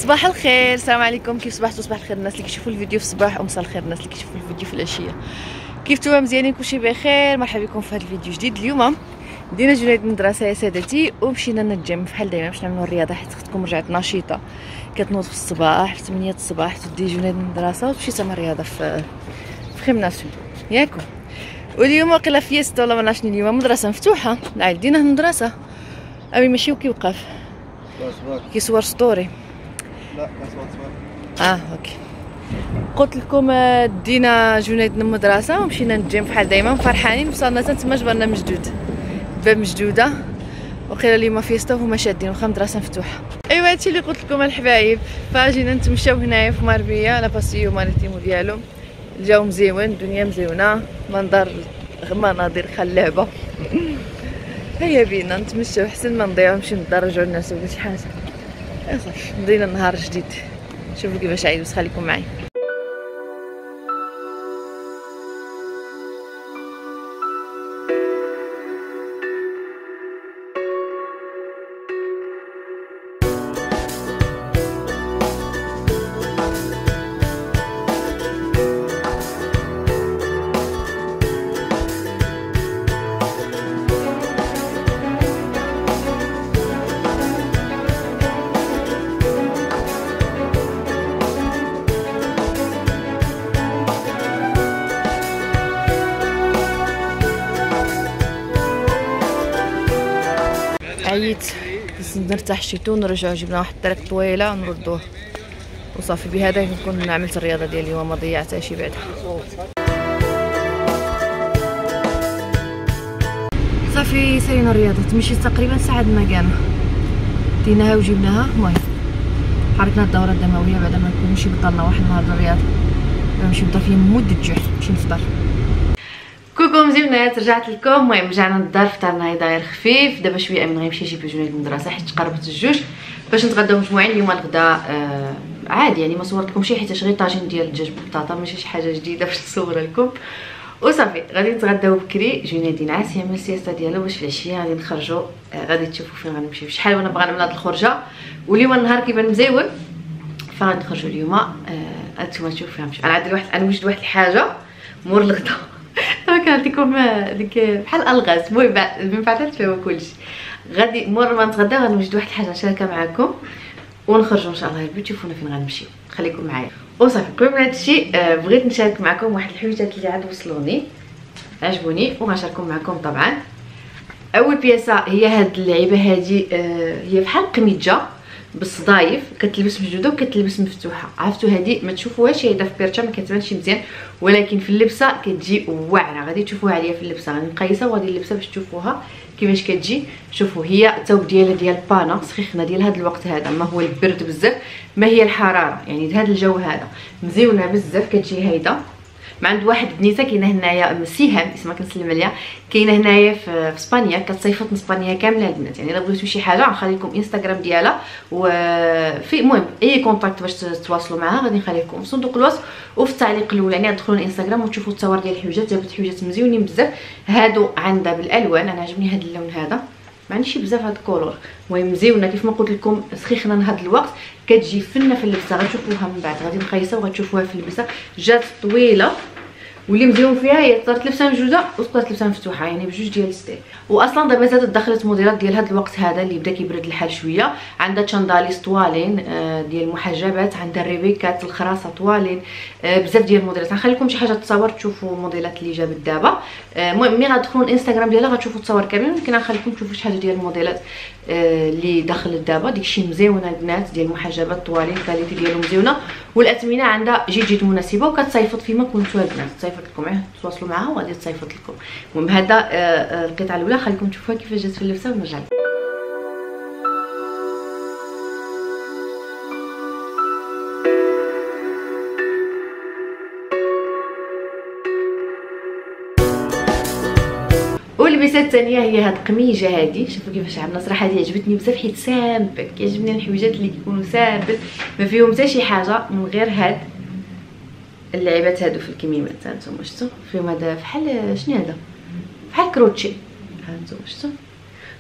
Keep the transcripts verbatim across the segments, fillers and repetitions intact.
صباح الخير، السلام عليكم. كيف صبحتوا؟ صباح الخير الناس اللي كيشوفوا الفيديو في الصباح، ومساء الخير الناس اللي كيشوفوا الفيديو في العشيه. كيف نتوما؟ مزيانين؟ كلشي بخير؟ مرحبا بكم في هذا الفيديو جديد. اليوم دينا جنيد من المدرسه يا سادتي، ومشينا للجيم بحال دايما باش نعملوا الرياضه، حيت اختكم رجعت نشيطه كتنوض في الصباح في ثمانية الصباح تدي جنيد من المدرسه وتمشي تما الرياضه في في خيمناسيون ياكم. واليوم واقيلا فيستا ولا ما نعرفش، اليوم مدرسه مفتوحه، العيال دينا المدرسه ابي ماشي وكيوقف كيصور ستوري. لا كنصور تصوير. اه اوكي. قلت لكم دينا جنيد من المدرسه ومشينا للجيم بحال دايما، فرحانين. وصلنا حتى تما جبرنا مجدود باب مجدوده، وقيلا اليوم فيستا وهما شادين واخا المدرسه مفتوحه. ايوا هادشي اللي قلت لكم الحبايب. فجينا نتمشاو هنايا في ماربيه لا باسيو ماريتيمو ديالو. الجو مزيون، الدنيا مزيونه، منظر مناظر خلابه. هيا بينا نتمشاو حسن ما نضيعو نمشيو ندرجو الناس ولا شي حاجه. صافي مضينا نهار جديد، شوفوا كيفاش عايز. خليكم معايا. عييت نرتاح شيتو ونرجعو. جبنا واحد الطريق طويله ونردوه وصافي. بهذا نكون عملت الرياضه ديالي اليوم، ما ضيعتها شي بعدها. صافي سالينا الرياضه، تمشيت تقريبا ساعه ما كان ديناها وجبناها. المهم حركنا الدوره الدمويه بعد ما نكون نمشي بطلنا واحد النهار الرياضه، نمشي نبدا فيه مده الجوع نمشي نفطر. كوكو مزيونات، رجعت لكم. المهم رجعنا للدار، فطرنا داير خفيف. دابا شويه امين غيمشي يجيب جنيد من المدرسه حيت قربت الجوج باش نتغداو مجموعين. اليوم الغداء آه عادي يعني، ما صورت لكم شي حيت غير طاجين ديال الدجاج بالبطاطا، ماشي شي حاجه جديده باش نصورها لكم. وصافي غادي نتغداو بكري. جنيد ينعس يعمل السياسه ديالو باش في العشيه غادي نخرجوا. آه غادي تشوفوا فين غنمشيو. شحال وانا باغا نعمل هاد الخرجه، واليوم النهار كيبان مزيون، فغادي نخرجوا اليوم. آه انتما تشوفوا فين نمشيو. انا عندي واحد انا وجدت واحد الحاجه مور الغدا كنعطيكم ديك بحال الغاز. المهم من بعد تفهموا كلشي. غادي مور ما نتغدى غنوجد واحد الحاجه نشاركها معكم ونخرجوا ان شاء الله. البيت تشوفونا فين غنمشيو، خليكم معايا. وصافي قبل من هادشي بغيت نشارك معكم واحد الحويجات اللي عاد وصلوني عجبوني وغنشاركهم معكم طبعا. اول بياسه هي هاد اللعيبه هادي، هي بحال قميجه بالصدايف، كتلبس مجدوده وكتلبس مفتوحه. عرفتوا هذه ما تشوفوهاش، هي في بيرتا ما كتبانش مزيان، ولكن في اللبسه كتجي واعره. غادي تشوفوها عليا في اللبسه، غادي نقيسها وغادي نلبسها باش تشوفوها كيفاش كتجي. شوفوا هي الثوب ديالها ديال بانا سخيخنا ديال هذا الوقت هذا، ما هو البرد بزاف ما هي الحراره، يعني هذا الجو هذا مزيونه بزاف. كتجي هيدا ما عند واحد بنيته كاينه هنايا سيهام اسمها كنسلم عليها، كاينه هنايا في اسبانيا، كتصيفط من اسبانيا كامله البنات. يعني الا بغيتو شي حاجه غنخلي لكم انستغرام ديالها، وفي المهم اي كونتاكت باش تتواصلوا معها غادي نخلي لكم في صندوق الوصف وفي التعليق الاول. يعني تدخلوا الانستغرام وتشوفوا التصاور ديال الحويجات. جابت حويجات مزيونين بزاف. هادو عندها بالالوان، انا عجبني هذا اللون هذا، ما عنديش بزاف هاد الكولور. المهم مزيونه كيف ما قلت لكم سخيخنا لهاد الوقت، كتجي فنه في اللبسه. غتشوفوها من بعد، غادي نقيسها وغتشوفوها في اللبسه. جات طويله واللي مزيون فيها هي تقدر تلبسها مجوده وتقدر تلبسها مفتوحه، يعني بجوج ديال الستيل. واصلا دابا زادت دخلت موديلات ديال هذا الوقت هذا اللي بدا كيبرد الحال شويه. عندها تشانداليس طوالين ديال المحجبات، عندها الريبيكات الخراسه طوالين، بزاف ديال الموديلات. غنخلي لكم شي حاجه تصاور تشوفوا الموديلات اللي جابت دابا. المهم ملي غتدخلوا الانستغرام ديالها غتشوفوا التصاور كاملين، ولكن غنخلي لكم تشوفوا شي حاجه ديال الموديلات اللي دخلت دابا. داكشي مزيونه البنات ديال المحجبات طوالين، الكاليتي ديالو مزيونه، والاثمنه عندها جد جد مناسبه، وكتصيفط فيما كنتو البنات تصيفط لكم معاه تواصلوا معها وغادي تصيفط لكم. المهم هذا القطعه الاولى خليكم تشوفوها كيفاش جات في اللبسه ونرجع. واللبسه الثانيه هي هاد القميجه هادي. شوفوا كيفاش عامله، صراحه هذه عجبتني بزاف حيت سامبل. كيعجبني الحويجات اللي كيكونوا سامبل ما فيهم حتى شي حاجه من غير هاد اللعيبات هادو في الكميمات. ها نتوما شفتوا فيهم هذا بحال شنو هذا، بحال كروتشي. ها نتوما شفتوا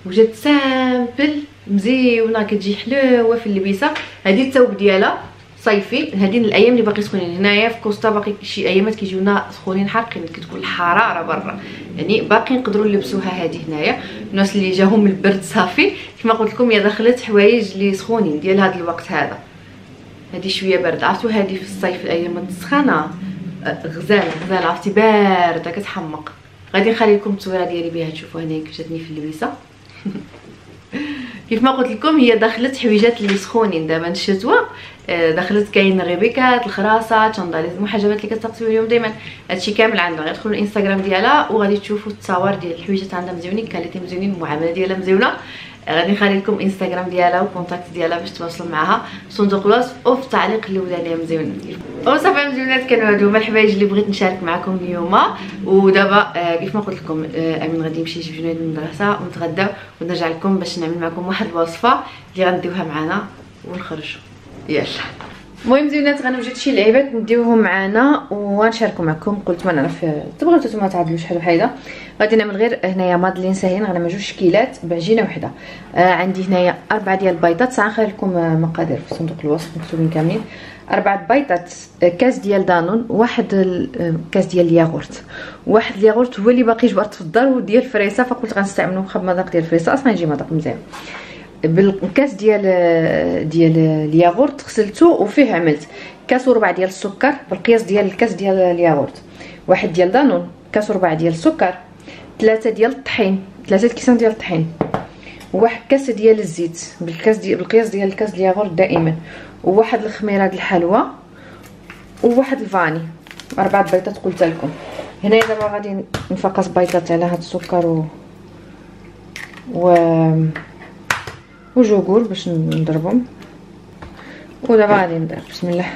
وجات سامبل مزيونه كتجي حلوه في اللبسه. هذه الثوب ديالها صيفي، هذه الايام اللي باقي سخونين. هنايا في كوستا باقي شي ايامات كيجيونا سخونين حارقين، كتكون الحراره برا، يعني باقي نقدروا نلبسوها. هذه هنايا الناس اللي جاهم البرد صافي كما قلت لكم، هي دخلت حوايج اللي سخونين ديال هذا الوقت هذا. هذه شويه برد، عرفتوا هذه في الصيف الايام السخانه غزال غزال، عرفتي بارده كتحمق. غادي نخلي لكم التصويره ديالي بها تشوفوا هنايا كيف جاتني في اللبسه. كيف ما قلت لكم هي دخلت حويجات اللي سخونين دابا الشتوى، دخلت كاين الريبيكات، الخراسات، شانداليزم، محجبات اللي كتقسموا اليوم دائما. هادشي كامل عندها، غادي تدخلوا الانستغرام ديالها وغادي تشوفوا التصاور ديال الحويجات عندها مزيونين، كاليتي مزيونين، المعامله ديالها مزيونه. غادي نخلي لكم الانستغرام ديالها والكونتاكت ديالها باش تواصلوا معها في صندوق الوصف وفي التعليق الاولاني مزيون. وصافي مزيونات، كانوا هادو هما الحوايج اللي بغيت نشارك معكم اليوم. ودابا آه كيف ما قلت لكم آه امين غادي يمشي يجيب جنيد من المدرسه ونتغداو ونرجع لكم باش نعمل معكم واحد الوصفه اللي غنديوها معنا ونخرجوا. يلا المهم زينات، غنوجد شي لعيبات نديوهم معنا ونشاركوا معكم. قلت ما نعرف تبغيو نتوما تعدلوا شحال وحيده. غادي نعمل غير هنايا مادلين ساهلين، غنعمل جوج شكيلات بعجينه وحده. آه عندي هنايا اربعه ديال البيضات، ساعه نخلي لكم مقادير في صندوق الوصف مكتوبين كاملين. اربعه بيضات، كاس ديال دانون، واحد كاس ديال الياغورت. واحد الياغورت هو اللي باقي جبرت في الدار وديال الفريسه، فقلت غنستعملو واخا بمذاق ديال الفريسه، اصلا يجي مذاق مزيان. بالكاس ديال ديال الياغورت غسلته وفيه عملت كاس وربع ديال السكر بالقياس ديال الكاس ديال الياغورت، واحد ديال دانون، كاس وربع ديال السكر، ثلاثه ديال الطحين، ثلاثه كيسان ديال الطحين، وواحد كاس ديال الزيت بالكاس ديال بالقياس ديال الكاس ديال الياغورت دائما، وواحد الخميره ديال الحلوى، وواحد الفاني. اربعه بيضات قلت لكم. هنايا دابا غادي نفقص بيضات على هاد السكر و و وجوجول باش نضربهم. ودابا غادي ندير بسم الله.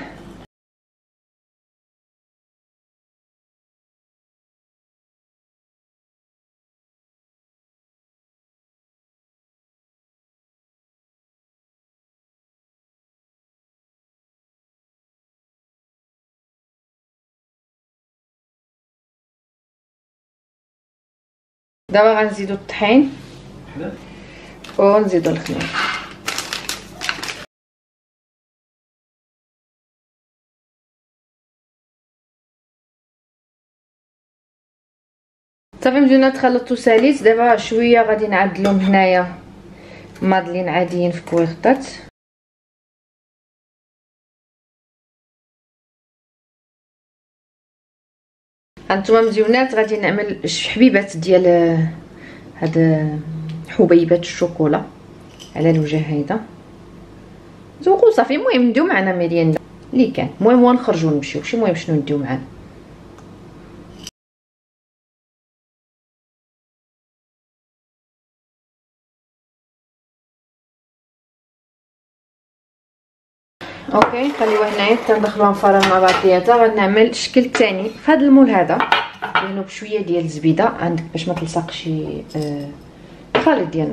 دابا غنزيدو الطحين ونزيدو الخميره. صافي مزيونات، خلطتو ساليت. دابا شويه غادي نعدلهم هنايا مادلين عاديين في كويغطات. هانتوما مزيونات غادي نعمل حبيبات ديال هاد حبيبات الشوكولا على الوجه هيدا زوقو. صافي المهم نديو معنا ميريندا اللي كان، المهم هو نخرجوا نمشيو، ماشي مهم شنو نديو معنا. اوكي نخليوها هنايا حتى ندخلوها مفرغ مع بعضياتها. غنعمل الشكل الثاني في هذا المول هذا، ديرو بشويه ديال الزبيده عندك باش ما تلصقش آه الخليط ديالنا.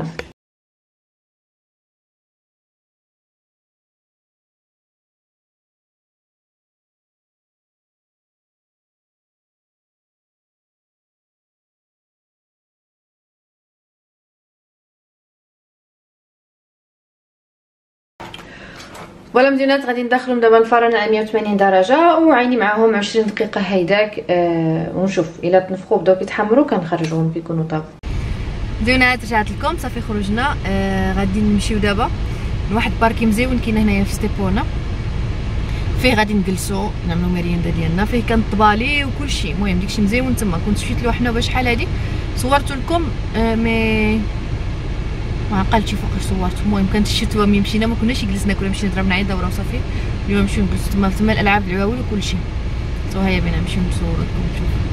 فوالا مزيونات، غادي ندخلهم دابا الفران على مية وثمانين درجه وعيني معاهم عشرين دقيقه هيداك آه ونشوف الا تنفخوا بداو كيتحمروا كنخرجوهم كيكونوا طاب. مزيونات رجعت لكم صافي خرجنا. آه غادي نمشيو دابا لواحد باركي مزيون كاين هنايا في ستيبونا، فيه غادي نجلسوا نعملوا ميريندا ديالنا، فيه كان الطبالي وكلشي. المهم داكشي مزيون تما. كنت مشيت لوحنا باش شحال هادي صورت لكم آه مي ما عقلتش فوقاش صورت. المهم كانت الشتوى ملي مشينا ما كناش جلسنا، كنا مشينا ضربنا عيد دوره وصافي. اليوم نمشيو نجلسوا تما تما الالعاب العواول وكلشي. سو هيا بينا نمشيو نصور لكم نشوف.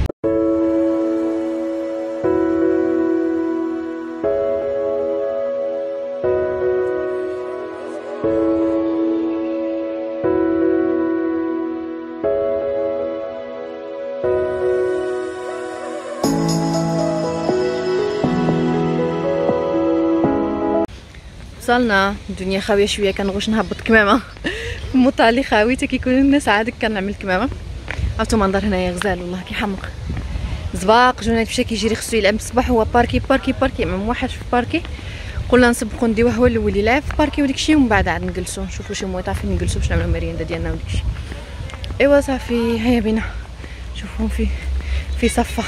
وصلنا، الدنيا خاويه شويه، كنغوش نهبط كمامه المطالي خاوي حتى كيكونوا الناس عادك كنعمل كمامه. عرفتوا منظر هنايا غزال والله كيحمق. زباق جنيد مشى كيجري خصو يلعب الصباح هو باركي باركي باركي ما موحد في باركي. قلنا نسبقو نديوه هو الاول يلعب في باركي وداكشي ومن بعد عاد نجلسو نشوفو شي مويطه فين نجلسو باش نعملو مريندا ديالنا وداكشي. ايوا صافي هيا بينا شوفوهم في في صفه.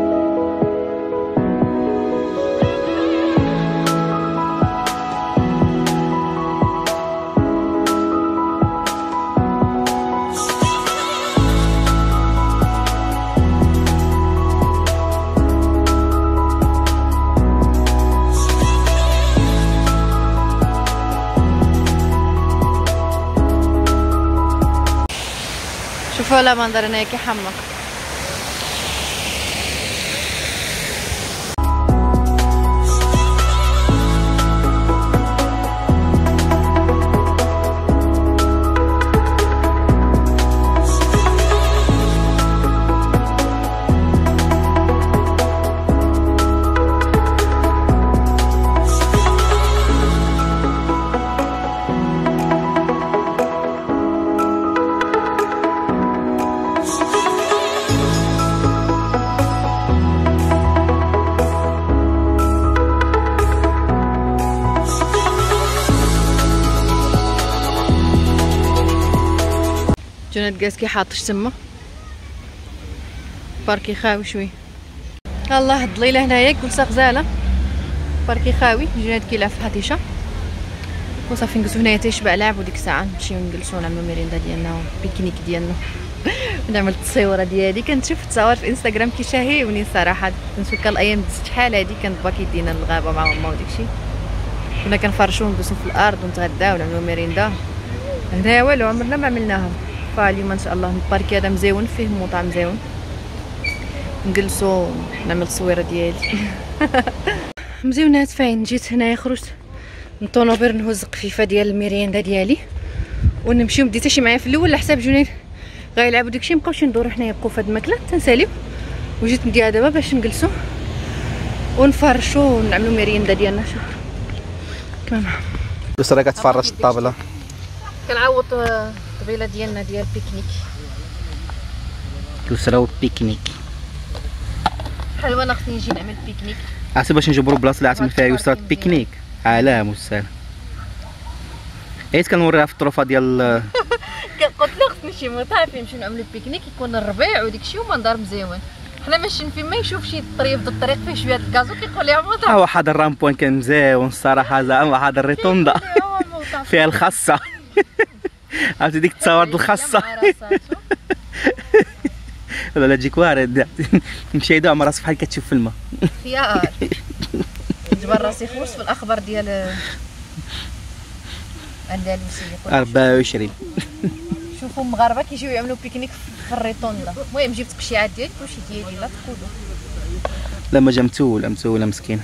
شوفوا لا منظر هنايا كي حمق. جنيد جالس كيحاطش تما باركي خاوي شوي. الله الضليله هنايا كلسه غزاله باركي خاوي. جنيد كيلعب في حطيشه وصافي نجلسو هنايا تيشبع لعب وديك الساعه نمشيو نجلسو نعملو ميريندا ديالنا والبيكنيك ديالنا. نعمل التصويره ديالي كنشوف التصاور في انستغرام كيشهيوني الصراحه. كنتفكر الايام شحال هادي كانت باكي دينا للغابه مع ماما وداكشي كنا كنفرشو ونجلسو في الارض ونتغداو ونعملو ميريندا. هنايا والو عمرنا ما عملناها. فاليوم ان شاء الله الباركي هذا مزيون فيه موطا مزيون نجلسو نعمل التصويره ديالي. مزيونات فاين. جيت هنايا خرجت من الطونوبيل نهز قفيفه ديال الميريندا ديالي ونمشيو. بديت شي معايا في الاول على حساب جنيد غيلعبوا داكشي مابقاوش ندورو حنايا بقاو في هاد الماكله تنساليو. وجيت نديها دابا باش نجلسو ونفرشو ونعملو ميريندا ديالنا. شوف كما يسرا كتفرش الطابله كنعوض الطبيله ديالنا ديال البيكنيك. يسرا بيكنيك حلوه. انا خصني نجي نعمل بيكنيك عسى باش نجبرو بلاصه اللي عتعمل فيها يسرا بيكنيك. علام والسلام. عيت كنوريها في الطروفه ديال قلت له خصني شي مطعم فين نمشيو نعملو بيكنيك يكون الربيع وداكشي ومنظر مزيون. حنا ماشيين فين ما يشوف شي طريف د الطريق فيه شويه د الكازو كيقول لي مطعم. ها واحد الرامبوين كان مزيون الصراحه زعما واحد الريطوندا فيها الخاصه. عرفتي ديك التصاور د الخاصه ولا تجيك وارد نمشي يدو عمر راسك بحال كتشوف في الماء. خيار نجبر راسي خوش في الاخبار ديال اندلسي أربعة وعشرين. شوفوا المغاربه كيجيو يعملوا بيكنيك في الريطوندا. المهم جبت قشيعات ديالي كلشي ديالي لا تقولوا. لما جا متوله متوله مسكينه.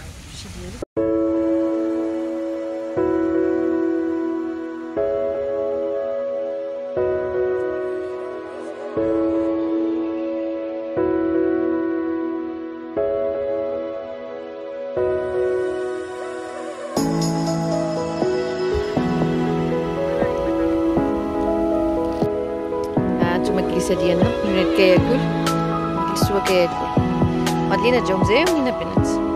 ديالنا جنيد كياكل نجلسوا كياكل. مادلينا جاو مزيونين البنات.